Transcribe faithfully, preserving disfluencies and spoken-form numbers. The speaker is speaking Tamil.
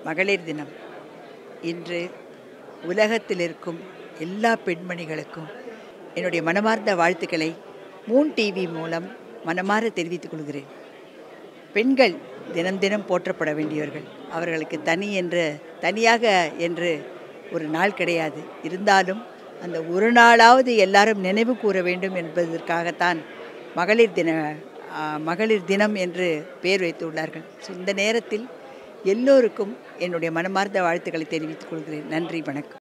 மகளிர் தினம். இன்று உலகத்தில் இருக்கும் எல்லா பெண்மணிகளுக்கும் என்னுடைய மனமார்ந்த வாழ்த்துக்களை மூன் டிவி மூலம் மனமாற தெரிவித்துக் கொள்கிறேன். பெண்கள் தினம் தினம் போற்றப்பட வேண்டியவர்கள். அவர்களுக்கு தனி என்று தனியாக என்று ஒரு நாள் கிடையாது. இருந்தாலும் அந்த ஒரு நாளாவது எல்லாரும் நினைவு கூற வேண்டும் என்பதற்காகத்தான் மகளிர் தின மகளிர் தினம் என்று பெயர் வைத்துள்ளார்கள். ஸோ இந்த நேரத்தில் எல்லோருக்கும் என்னுடைய மனமார்ந்த வாழ்த்துக்களை தெரிவித்துக் கொள்கிறேன். நன்றி, வணக்கம்.